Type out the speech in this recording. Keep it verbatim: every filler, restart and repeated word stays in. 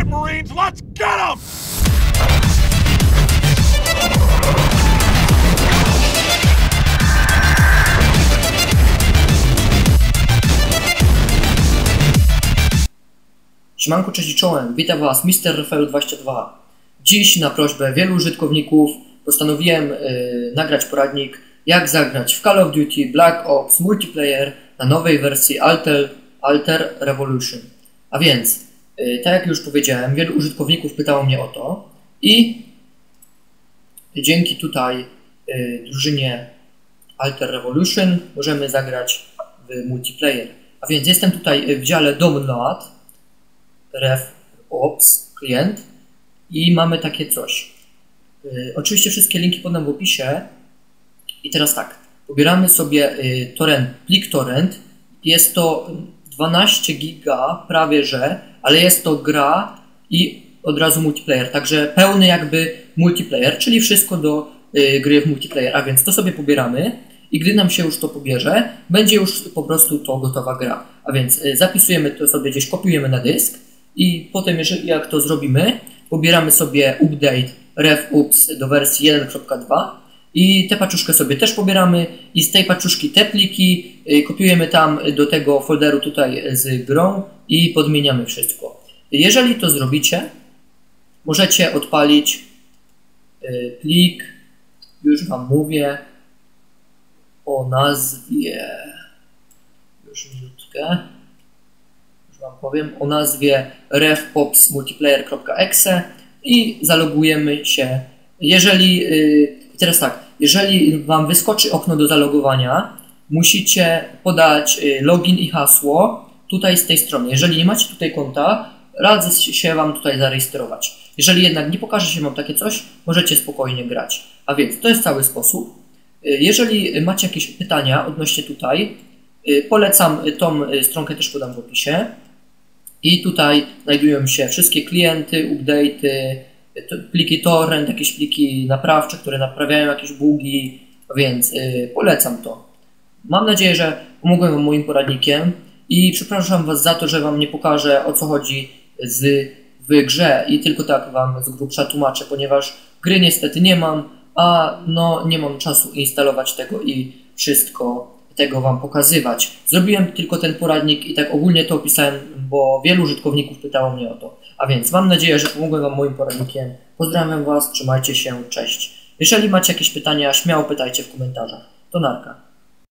right, Marines, let's get 'em! Siemanko, cześć i czołem, witam was mister Rafael dwadzieścia dwa. Dziś na prośbę wielu użytkowników postanowiłem yy, nagrać poradnik, jak zagrać w Call of Duty Black Ops Multiplayer na nowej wersji Alter, Alter Revolution. A więc, yy, tak jak już powiedziałem, wielu użytkowników pytało mnie o to i dzięki tutaj yy, drużynie Alter Revolution możemy zagrać w multiplayer. A więc jestem tutaj w dziale Download, Ref Ops, klient i mamy takie coś. Yy, oczywiście wszystkie linki podam w opisie. I teraz tak, pobieramy sobie yy, torrent, plik torrent. Jest to dwanaście giga prawie że, ale jest to gra i od razu multiplayer, także pełny jakby multiplayer, czyli wszystko do yy, gry w multiplayer, a więc to sobie pobieramy i gdy nam się już to pobierze, będzie już po prostu to gotowa gra. A więc yy, zapisujemy to sobie gdzieś, kopiujemy na dysk. I potem, jeżeli jak to zrobimy, pobieramy sobie update refups do wersji jeden kropka dwa i tę paczuszkę sobie też pobieramy i z tej paczuszki te pliki y, kopiujemy tam do tego folderu tutaj z grą i podmieniamy wszystko. Jeżeli to zrobicie, możecie odpalić y, plik, już wam mówię, o nazwie, już minutkę. Wam powiem o nazwie refops multiplayer kropka e x e i zalogujemy się. Jeżeli yy, teraz tak, jeżeli wam wyskoczy okno do zalogowania, musicie podać yy, login i hasło tutaj z tej strony. Jeżeli nie macie tutaj konta, radzę się wam tutaj zarejestrować. Jeżeli jednak nie pokaże się wam takie coś, możecie spokojnie grać. A więc to jest cały sposób. Yy, jeżeli macie jakieś pytania odnośnie tutaj, yy, polecam tą yy, stronkę, też podam w opisie. I tutaj znajdują się wszystkie klienty, update'y, pliki torrent, jakieś pliki naprawcze, które naprawiają jakieś bugi, więc yy, polecam to. Mam nadzieję, że pomogłem wam moim poradnikiem i przepraszam was za to, że wam nie pokażę, o co chodzi z, w grze i tylko tak wam z grubsza tłumaczę, ponieważ gry niestety nie mam, a no nie mam czasu instalować tego i wszystko tego wam pokazywać. Zrobiłem tylko ten poradnik i tak ogólnie to opisałem, bo wielu użytkowników pytało mnie o to. A więc mam nadzieję, że pomogłem wam moim poradnikiem. Pozdrawiam was, trzymajcie się, cześć. Jeżeli macie jakieś pytania, śmiało pytajcie w komentarzach. To narka.